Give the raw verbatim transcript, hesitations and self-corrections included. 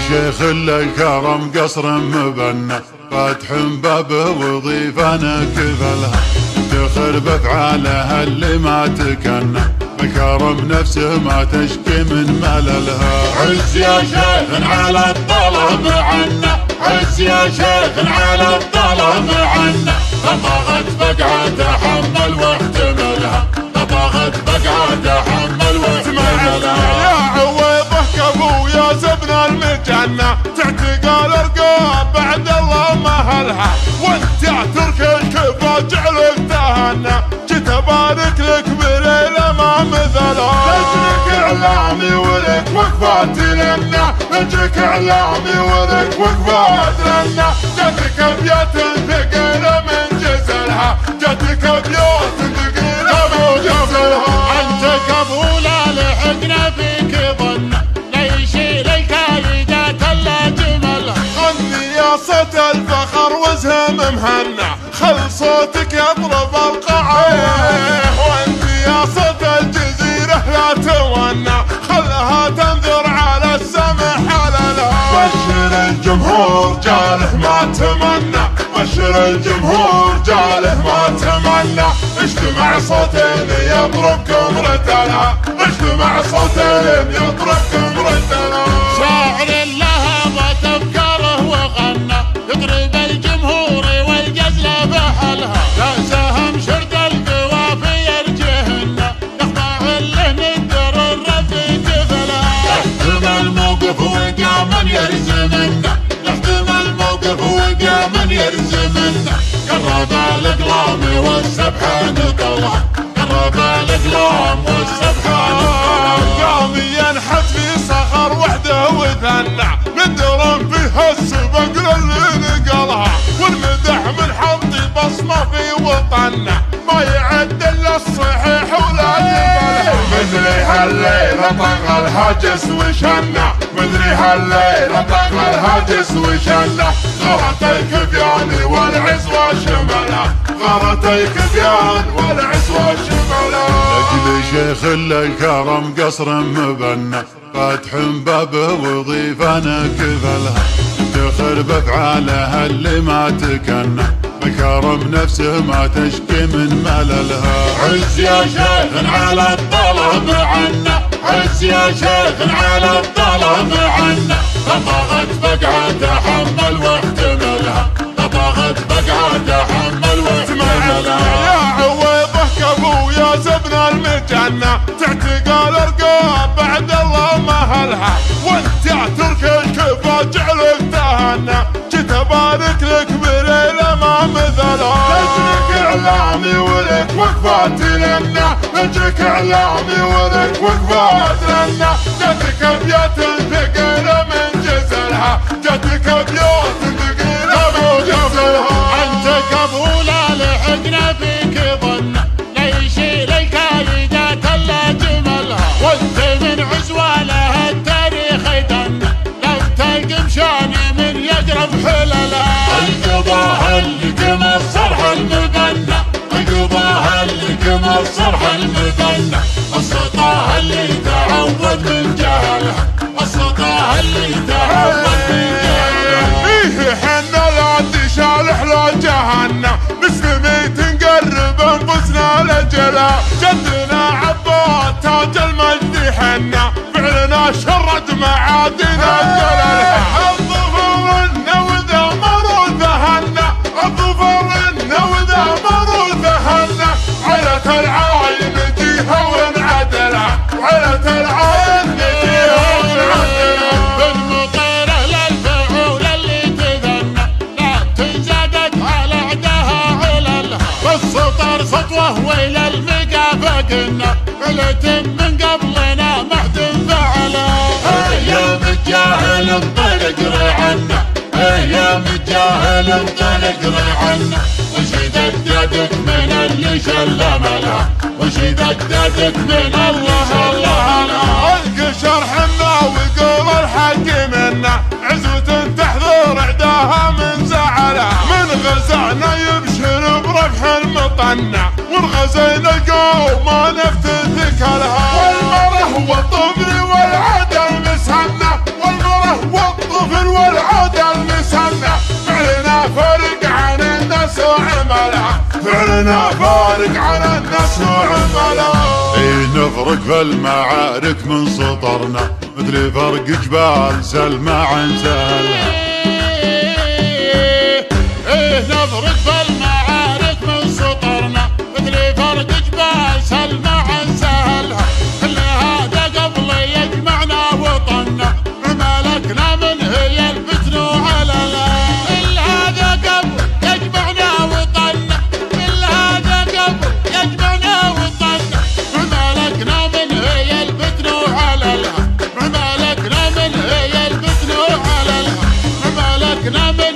شيخ للكرم قصر مبنى، فاتح بابه وضيفا كفلها، تخر بافعالها اللي ما تكنى، بكرم نفسه ما تشكي من مللها. عز يا شيخ على الطلب عنا، عز يا شيخ على الطلب عنا، طبغت بقعة تحمل واحتملها، طبغت بقعة تحمل واحتملها. يا عويضه كفو يا زبن المجنة، تعتقى الارقام بعد الله مهلها، وانت يا ترك الكفا جعلك تهنى، جيت ابارك لك بليلة ما مثلها. لجلك اعلامي ولك وقفات لنا، لجلك اعلامي ولك وقفات لنا، جاتك ابيات ثقيلة من جزلها، جاتك ابيات ثقيلة من جزلها. انت قبولا لحقنا فيك ظنا، ليشيل الكايدات الا جملها. غني يا صوت الفخر وزهم مهنا، خل صوتك يضرب القاعة، وانت يا صوت الجزيرة لا تونى، خلها تنذر على السمع حللها. بشر الجمهور جاله ما تمنى، بشر الجمهور جاله ما تمنى، اجتمع صوتين يضربكم ردنا، اجتمع صوتين يضربكم ردنا. شاعر لهبت افكاره وغنى، يضرب الجمهور والجزله بحلها، لا سهم شرد القوافي الجهنه، يخضع له ندر الرفي جفلها. يحتم الموقف وقام يرزمنا، يحتم الموقف وقام يرزمنا، قرب الاقلام والسبحه نقلها، قرب الاقلام والسبحه نقلها. قام ينحت في صخر وحده وثنى، ندر فيها السبق للي نقلها، والمدح من حطي بصمه في وطننا، ما يعد الا الصحيح ولا يقبلها. مدري هالليلة طق الهاجس وشنا، مدري هالليلة طق الهاجس وشنا، غرت الكبيان والعزوة شملها، غرت الكبيان والعزوة شملها. لأجل شيخ للكرم قصر مبنى، فاتح بابه وضيفا كفلها، تخر بافعالها اللي ما تكنى، بكرم نفسه ما تشكي من مللها. عز يا شيخ على الطلب عنا، عز يا شيخ على الطلب عنا، طبغت بقعة تحمل واحتملها، طبغت بقعة تحمل واحتملها. يا عويضه كفو يا زبن المجنة، تعتقى الارقام بعد الله مهلها، وانت يا ترك الكفا جعلك تهنى، جيت ابارك لك بليلة ما مثلها. لجلك اعلامي ولك وقفات لنا، لجلك اعلامي ولك وقفات لنا، جاتك ابيات ثقيلة من جزلها، جاتك ابيات ثقيلة من جزلها. انت قبولا لحقنا فيك ظنا، ليشيل الكايدات الا جملها، وانت من عزوه لها التاريخ دنا، لو تلقم شاني من يقرب حللها. القضاء اللي كم الصرح المبنى، القضاء اللي كم الصرح المبنى، السطاه اللي تعود من جهلها، السطاه اللي تعود من جهلها. فيه حنا لا تشالح لا جهنة، مسلمين تنقرب انفسنا لجلها، جدنا عباد تاج المجد حنا، فعلنا شرد معادنا جلالها. الظفر إنه وذا مروا ذهنا، الظفر إنه وذا مروا ذهنا، عيلة العاين جيها وانعدلها، عيلة العاين جيها وانعدلها. بالمطيره للفعول اللي تذنى، لا تنزادت على عداها عللها، بالسطر سطوه والى المقافه قلنا، التم من قبلنا محد فعلها. ايام الجاهل انطلق ريعنا، ايام الجاهل انطلق ريعنا، وش دددك من اللي شلملها، وش دددك من اللي شلملها. القشر حنا ويقول الحق منا، عزوة تحذر عداها من زعلها، من غزانا يبشر بربح المطنع، والغزينا القوم ما نفتث ذكرها. والمره والطفل والعدل مسهنا، والمره والطفل وعملها فعلنا فارق على الناس وعملها. ايه نفرق في المعارك من سطرنا مثل فرق جبال سلمى عن سهلها. ايه نفرق في المعارك من سطرنا مثل فرق جبال سلمى عن سهلها. كل هذا قبل يجمعنا وطننا ملكنا من هي الفتن وعللها. كل هذا قبل يجمعنا وطننا كل هذا قبل يجمعنا وطننا ملكنا من هي الفتن وعللها. ملكنا من هي الفتن وعللها. ملكنا من